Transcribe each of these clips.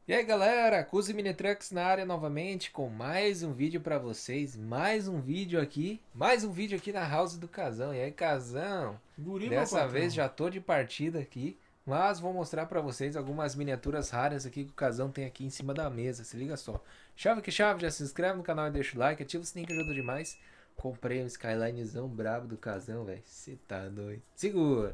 E aí galera, Cuzi Mini Trucks na área novamente com mais um vídeo pra vocês, mais um vídeo aqui na house do Casão. E aí Casão, Guri, meu dessa patrão. vez já tô de partida aqui, mas vou mostrar pra vocês algumas miniaturas raras aqui que o Casão tem aqui em cima da mesa, se liga só. Chave que chave, já se inscreve no canal e deixa o like, ativa o sininho que ajuda demais. Comprei um Skylinezão brabo do Casão, velho, cê tá doido. Segura!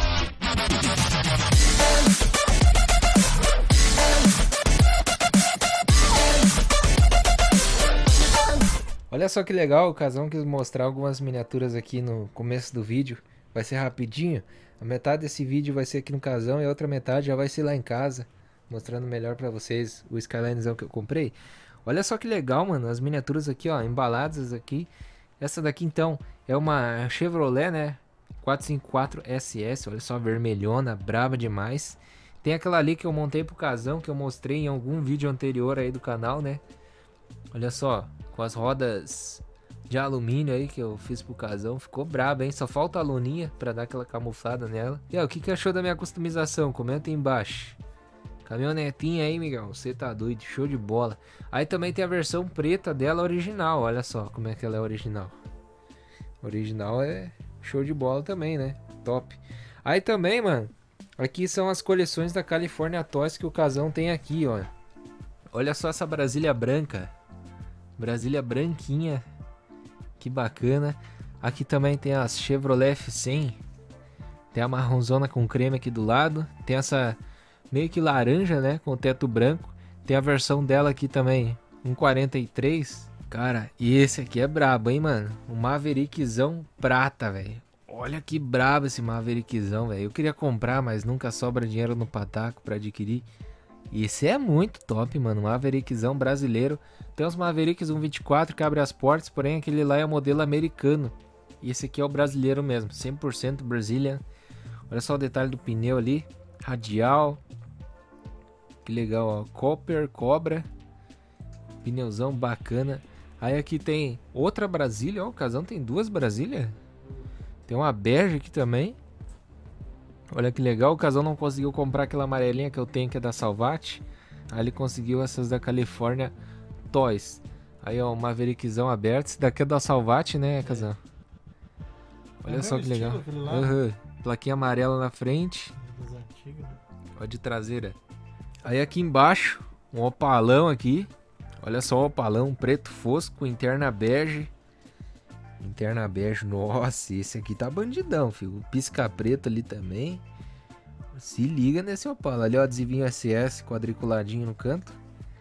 Olha só que legal, o Casão quis mostrar algumas miniaturas aqui no começo do vídeo. Vai ser rapidinho. A metade desse vídeo vai ser aqui no Casão e a outra metade já vai ser lá em casa, mostrando melhor pra vocês o Skylinezão que eu comprei. Olha só que legal, mano, as miniaturas aqui, ó, embaladas aqui. Essa daqui então é uma Chevrolet, né? 454 SS, olha só, vermelhona, braba demais. Tem aquela ali que eu montei pro Casão, que eu mostrei em algum vídeo anterior aí do canal, né? Olha só, com as rodas de alumínio aí que eu fiz pro Casão, ficou brabo, hein? Só falta a loninha pra dar aquela camuflada nela. E aí, o que achou da minha customização? Comenta aí embaixo. Caminhonetinha aí, Miguel, você tá doido, show de bola. Aí também tem a versão preta dela original, olha só como é que ela é original. Original é show de bola também, né? Top. Aí também, mano, aqui são as coleções da California Toys que o Casão tem aqui, ó. Olha só essa Brasília branca. Brasília branquinha. Que bacana. Aqui também tem as Chevrolet F100. Tem a marronzona com creme aqui do lado. Tem essa meio que laranja, né? Com teto branco. Tem a versão dela aqui também. 143. Cara, e esse aqui é brabo, hein, mano? Um Maverickzão prata, velho. Olha que brabo esse Maverickzão, velho. Eu queria comprar, mas nunca sobra dinheiro no pataco pra adquirir. E esse é muito top, mano. Maverickzão brasileiro. Tem os Mavericks 124 que abre as portas, porém aquele lá é o modelo americano. E esse aqui é o brasileiro mesmo, 100% Brazilian. Olha só o detalhe do pneu ali. Radial. Que legal, ó. Copper, cobra. Pneuzão bacana. Aí aqui tem outra Brasília, ó. O Casão tem duas Brasília. Tem uma bege aqui também. Olha que legal, o Casão não conseguiu comprar aquela amarelinha que eu tenho que é da Salvat. Aí ele conseguiu essas da California Toys. Aí ó, o Maverickzão aberto. Esse daqui é da Salvat, né, Casão? Olha só que legal. Uhum. Plaquinha amarela na frente. Ó, de traseira. Aí aqui embaixo, um opalão aqui. Olha só o opalão, preto fosco, interna bege. Interna bege, nossa, esse aqui tá bandidão, filho. Pisca preto ali também. Se liga nesse Opala. Ali ó, adesivinho SS quadriculadinho no canto.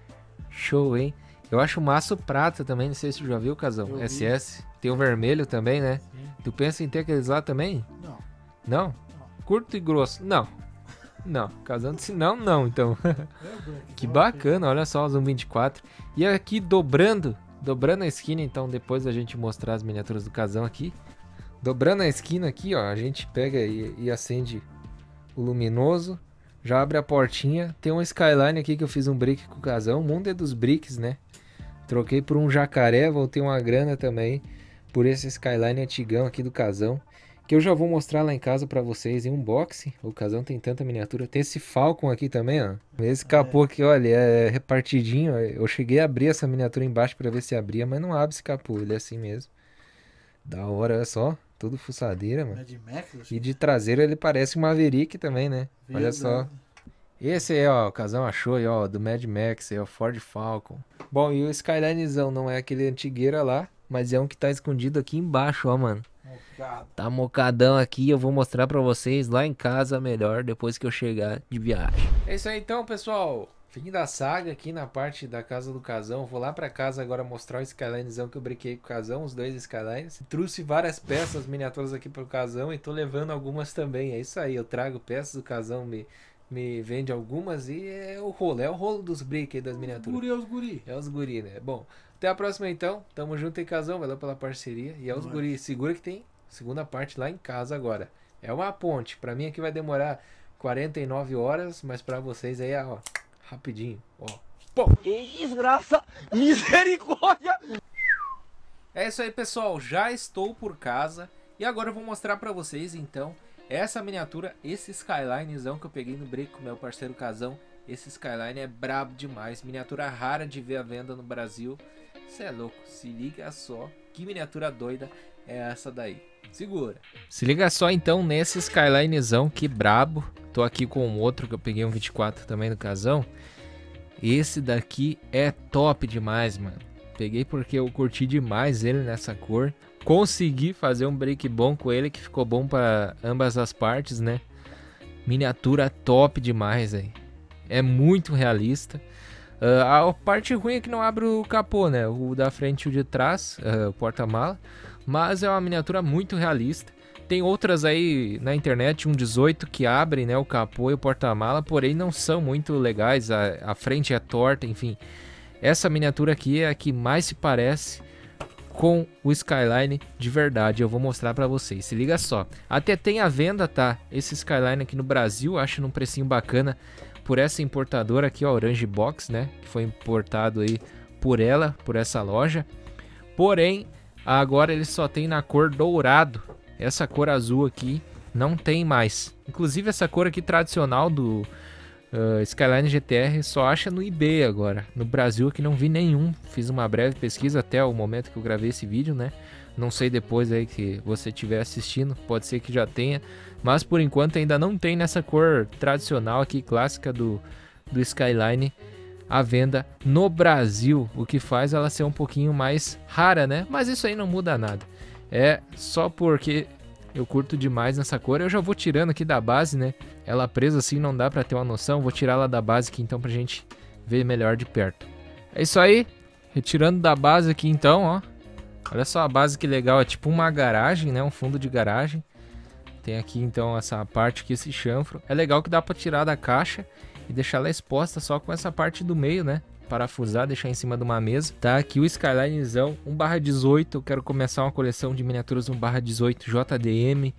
Show, hein? Eu acho o maço prata também, não sei se tu já viu, Casão. SS. Tem o vermelho também, né? Sim. Tu pensa em ter aqueles lá também? Não. Não? Não. Curto e grosso? Não. Não. Casão disse não, então. Que bacana, olha só os 124. E aqui dobrando a esquina, então depois a gente mostrar as miniaturas do Casão aqui. Dobrando a esquina aqui, ó, a gente pega e acende o luminoso. Já abre a portinha. Tem um Skyline aqui que eu fiz um brick com o Casão. O mundo é dos bricks, né? Troquei por um jacaré, voltei uma grana também por esse Skyline antigão aqui do Casão. Que eu já vou mostrar lá em casa pra vocês em unboxing. O Casão tem tanta miniatura. Tem esse Falcon aqui também, ó. Esse capô aqui, olha, é repartidinho. Eu cheguei a abrir essa miniatura embaixo pra ver se abria, mas não abre esse capô. Ele é assim mesmo. Da hora, olha só. Tudo fuçadeira, mano. E de traseiro ele parece um Maverick também, né? Olha só. Esse aí, ó, o Casão achou aí, ó, do Mad Max, aí, ó, Ford Falcon. Bom, e o Skylinezão não é aquele antigueira lá, mas é um que tá escondido aqui embaixo, ó, mano. Tá mocadão aqui, eu vou mostrar pra vocês lá em casa melhor depois que eu chegar de viagem. É isso aí então, pessoal. Fim da saga aqui na parte da casa do Casão. Vou lá pra casa agora mostrar o Skylinezão que eu brinquei com o Casão, os dois Skylines. Trouxe várias peças miniaturas aqui pro Casão e tô levando algumas também. É isso aí, eu trago peças do Casão, me vende algumas e é o rolo dos brick aí das miniaturas. É os guri. É os guri, né? Bom, até a próxima então. Tamo junto aí, Casão. Valeu pela parceria. E é os guri. Segura que tem segunda parte lá em casa agora. É uma ponte. Pra mim aqui vai demorar 49 horas, mas pra vocês aí, ó, rapidinho. Ó. Pô. Que desgraça! Misericórdia! É isso aí, pessoal. Já estou por casa. E agora eu vou mostrar pra vocês, então, essa miniatura, esse Skylinezão que eu peguei no break com meu parceiro Casão. Esse Skyline é brabo demais. Miniatura rara de ver à venda no Brasil. Cê é louco, se liga só. Que miniatura doida é essa daí. Segura. Se liga só então nesse Skylinezão, que brabo. Tô aqui com outro que eu peguei um 24 também no casão. Esse daqui é top demais, mano. Peguei porque eu curti demais ele nessa cor. Consegui fazer um break bom com ele, que ficou bom para ambas as partes, né? Miniatura top demais aí. É muito realista. A parte ruim é que não abre o capô, né? O da frente e o de trás, o porta-mala. Mas é uma miniatura muito realista. Tem outras aí na internet, um 18, que abrem, né, o capô e o porta-mala, porém não são muito legais. A frente é torta, enfim. Essa miniatura aqui é a que mais se parece com o Skyline de verdade. Eu vou mostrar pra vocês, se liga só. Até tem à venda, tá? Esse Skyline aqui no Brasil, acho num precinho bacana, por essa importadora aqui, ó, Orange Box, né? Que foi importado aí por ela, por essa loja. Porém, agora ele só tem na cor dourado. Essa cor azul aqui não tem mais. Inclusive essa cor aqui tradicional do Skyline GTR só acha no eBay agora. No Brasil aqui não vi nenhum. Fiz uma breve pesquisa até o momento que eu gravei esse vídeo, né? Não sei depois aí que você estiver assistindo, pode ser que já tenha. Mas por enquanto ainda não tem nessa cor tradicional aqui, clássica do Skyline, à venda no Brasil. O que faz ela ser um pouquinho mais rara, né? Mas isso aí não muda nada. É só porque eu curto demais nessa cor. Eu já vou tirando aqui da base, né? Ela presa assim não dá pra ter uma noção. Vou tirar ela da base aqui então pra gente ver melhor de perto. É isso aí. Retirando da base aqui então, ó. Olha só a base que legal. É tipo uma garagem, né? Um fundo de garagem. Tem aqui então essa parte aqui, esse chanfro. É legal que dá pra tirar da caixa e deixar ela exposta só com essa parte do meio, né? Parafusar, deixar em cima de uma mesa. Tá aqui o Skylinezão 1/18. Eu quero começar uma coleção de miniaturas 1/18 JDM,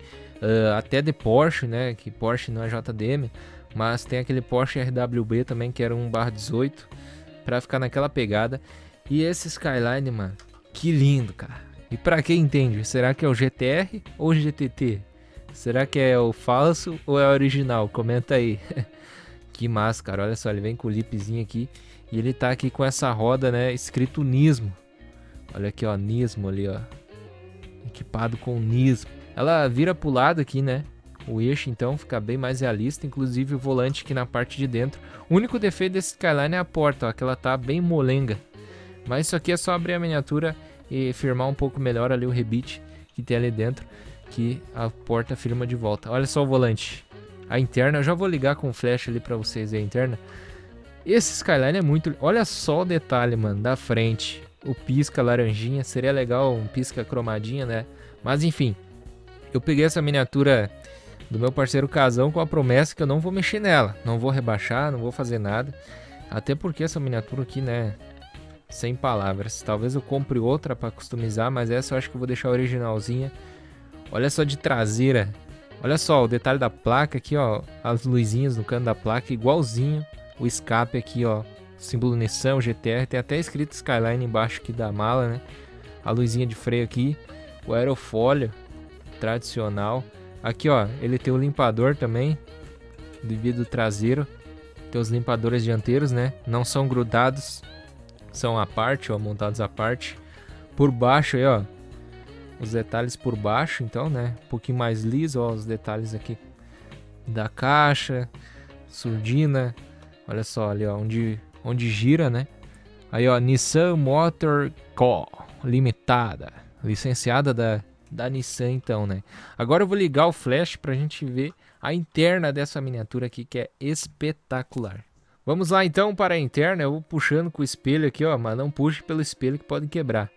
até de Porsche, né? Que Porsche não é JDM, mas tem aquele Porsche RWB também que era 1/18, pra ficar naquela pegada. E esse Skyline, mano, que lindo, cara. E pra quem entende, será que é o GTR ou o GTT? Será que é o falso ou é o original? Comenta aí. Que massa, cara. Olha só, ele vem com o lipzinho aqui. E ele tá aqui com essa roda, né, escrito Nismo. Olha aqui, ó, Nismo ali, ó. Equipado com Nismo. Ela vira pro lado aqui, né? O eixo, então, fica bem mais realista. Inclusive o volante aqui na parte de dentro. O único defeito desse Skyline é a porta, ó, que ela tá bem molenga. Mas isso aqui é só abrir a miniatura e firmar um pouco melhor ali o rebite que tem ali dentro, que a porta firma de volta. Olha só o volante. A interna, eu já vou ligar com flash ali pra vocês ver a interna. Esse Skyline é muito... Olha só o detalhe, mano, da frente. O pisca laranjinha, seria legal um pisca cromadinha, né? Mas enfim, eu peguei essa miniatura do meu parceiro Casão com a promessa que eu não vou mexer nela. Não vou rebaixar, não vou fazer nada. Até porque essa miniatura aqui, né, sem palavras. Talvez eu compre outra pra customizar, mas essa eu acho que eu vou deixar originalzinha. Olha só de traseira. Olha só o detalhe da placa aqui, ó. As luzinhas no canto da placa, igualzinho. O escape aqui, ó, símbolo Nissan, o GTR, tem até escrito Skyline embaixo aqui da mala, né? A luzinha de freio aqui, o aerofólio tradicional. Aqui, ó, ele tem o limpador também, do vidro traseiro. Tem os limpadores dianteiros, né? Não são grudados, são à parte, ó, montados à parte. Por baixo aí, ó, os detalhes por baixo, então, né? Um pouquinho mais liso, ó, os detalhes aqui da caixa, surdina. Olha só ali, ó, onde gira, né? Aí, ó, Nissan Motor Co. Limitada. Licenciada da Nissan, então, né? Agora eu vou ligar o flash pra gente ver a interna dessa miniatura aqui, que é espetacular. Vamos lá, então, para a interna. Eu vou puxando com o espelho aqui, ó, mas não puxe pelo espelho que pode quebrar.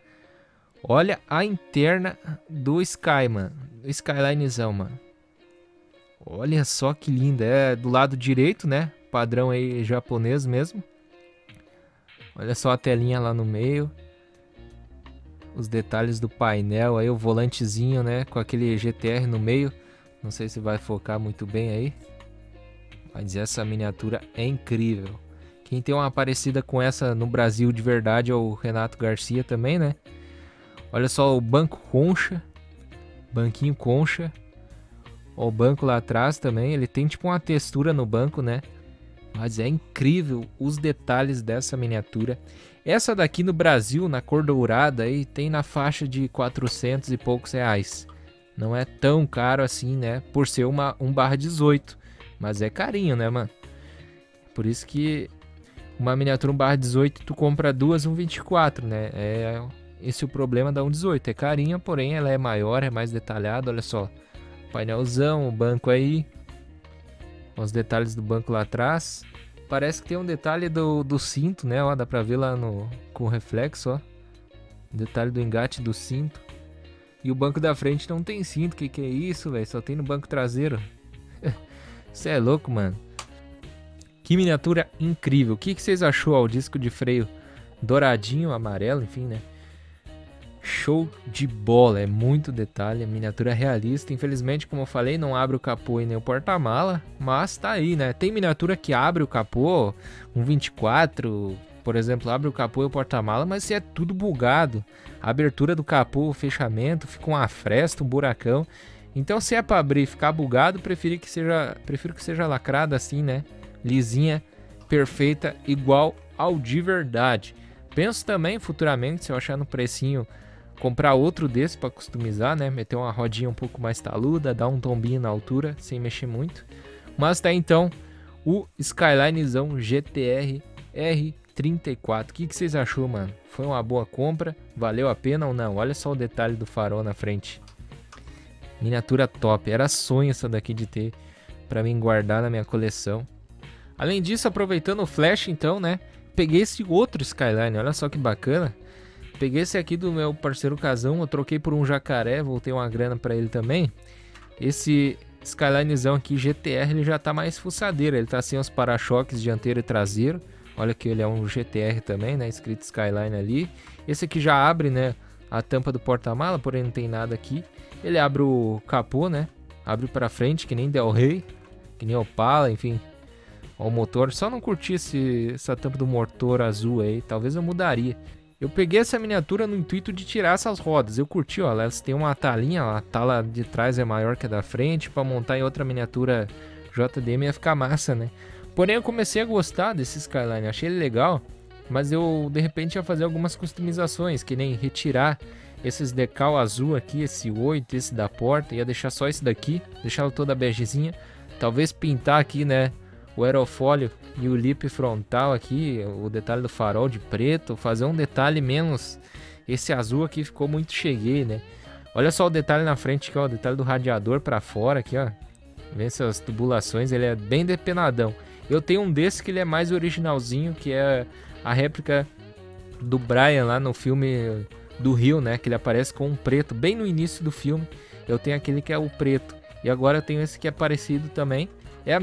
Olha a interna do Sky, mano. Do Skylinezão, mano. Olha só que linda. É do lado direito, né? Padrão aí japonês mesmo. Olha só a telinha lá no meio. Os detalhes do painel aí, o volantezinho, né, com aquele GTR no meio. Não sei se vai focar muito bem aí, mas essa miniatura é incrível. Quem tem uma parecida com essa no Brasil de verdade é o Renato Garcia também, né? Olha só o banco concha, banquinho concha. Ó, o banco lá atrás também, ele tem tipo uma textura no banco, né? Mas é incrível os detalhes dessa miniatura. Essa daqui no Brasil, na cor dourada, aí, tem na faixa de 400 e poucos reais. Não é tão caro assim, né? Por ser uma 1/18. Mas é carinho, né, mano? Por isso que uma miniatura 1/18 tu compra duas 1/24, né? Esse é o problema da 1/18. É carinha, porém ela é maior, é mais detalhada. Olha só. Painelzão, o banco aí. Os detalhes do banco lá atrás. Parece que tem um detalhe do cinto, né? Ó, dá pra ver lá com o reflexo, ó. Detalhe do engate do cinto. E o banco da frente não tem cinto. Que é isso, velho? Só tem no banco traseiro. Você é louco, mano. Que miniatura incrível. O que vocês achou ao disco de freio douradinho, amarelo, enfim, né? Show de bola, é muito detalhe, miniatura realista. Infelizmente, como eu falei, não abre o capô e nem o porta-mala, mas tá aí, né? Tem miniatura que abre o capô, 1/24, por exemplo, abre o capô e o porta-mala, mas é tudo bugado. A abertura do capô, o fechamento, fica uma fresta, um buracão. Então, se é para abrir e ficar bugado, prefiro que seja lacrada assim, né? Lisinha, perfeita, igual ao de verdade. Penso também futuramente, se eu achar no precinho, comprar outro desse para customizar, né? Meter uma rodinha um pouco mais taluda, dar um tombinho na altura, sem mexer muito. Mas tá então o Skylinezão GTR R34. O que vocês achou, mano? Foi uma boa compra? Valeu a pena ou não? Olha só o detalhe do farol na frente. Miniatura top. Era sonho essa daqui de ter para mim guardar na minha coleção. Além disso, aproveitando o flash então, né? Peguei esse outro Skyline, olha só que bacana. Peguei esse aqui do meu parceiro Casão, eu troquei por um jacaré, voltei uma grana para ele também. Esse Skylinezão aqui GTR, ele já tá mais fuçadeiro, ele tá sem os para-choques dianteiro e traseiro. Olha que ele é um GTR também, né, escrito Skyline ali. Esse aqui já abre, né, a tampa do porta-mala, porém não tem nada aqui. Ele abre o capô, né, abre para frente, que nem Del Rey, que nem Opala, enfim. Ó, o motor, só não curti essa tampa do motor azul aí, talvez eu mudaria. Eu peguei essa miniatura no intuito de tirar essas rodas. Eu curti, ó, elas têm uma talinha, ó, a tala de trás é maior que a da frente. Para montar em outra miniatura JDM ia ficar massa, né? Porém, eu comecei a gostar desse Skyline, achei ele legal. Mas eu, de repente, ia fazer algumas customizações, que nem retirar esses decal azul aqui, esse 8, esse da porta. Ia deixar só esse daqui, deixá-lo toda begezinha. Talvez pintar aqui, né, o aerofólio e o lip frontal aqui, o detalhe do farol de preto, fazer um detalhe menos. Esse azul aqui ficou muito cheguei, né? Olha só o detalhe na frente aqui, ó, o detalhe do radiador para fora aqui, ó. Vê essas tubulações, ele é bem depenadão. Eu tenho um desse que ele é mais originalzinho, que é a réplica do Brian lá no filme do Rio, né? Que ele aparece com um preto bem no início do filme. Eu tenho aquele que é o preto. E agora eu tenho esse que é parecido também. É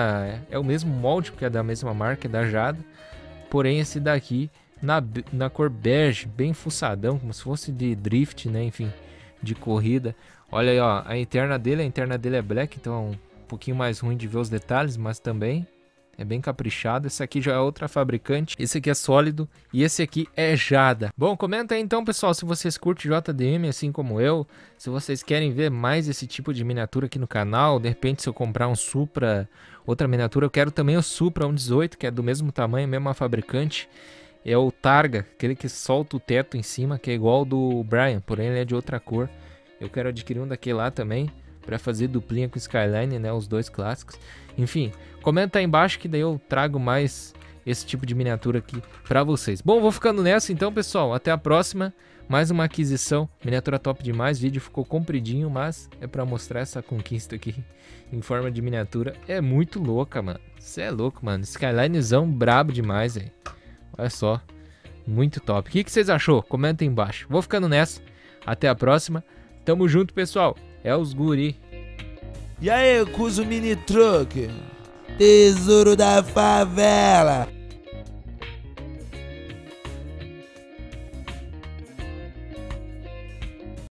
o mesmo molde, porque é da mesma marca, é da Jada. Porém, esse daqui na cor bege, bem fuçadão, como se fosse de drift, né? Enfim, de corrida. Olha aí, ó, a interna dele é black, então é um pouquinho mais ruim de ver os detalhes, mas também é bem caprichado. Esse aqui já é outra fabricante. Esse aqui é sólido e esse aqui é Jada. Bom, comenta aí então, pessoal, se vocês curtem JDM assim como eu. Se vocês querem ver mais esse tipo de miniatura aqui no canal. De repente, se eu comprar um Supra, outra miniatura, eu quero também o Supra 1/18, que é do mesmo tamanho, mesma fabricante. É o Targa, aquele que solta o teto em cima, que é igual ao do Brian, porém ele é de outra cor. Eu quero adquirir um daquele lá também, para fazer duplinha com o Skyline, né, os dois clássicos. Enfim, comenta aí embaixo que daí eu trago mais esse tipo de miniatura aqui para vocês. Bom, vou ficando nessa então, pessoal. Até a próxima. Mais uma aquisição. Miniatura top demais. O vídeo ficou compridinho, mas é para mostrar essa conquista aqui em forma de miniatura. É muito louca, mano. Você é louco, mano. Skylinezão brabo demais, velho. Olha só. Muito top. O que vocês achou? Comenta aí embaixo. Vou ficando nessa. Até a próxima. Tamo junto, pessoal. É os guri. E aí, Cuso Mini Truck? Tesouro da favela.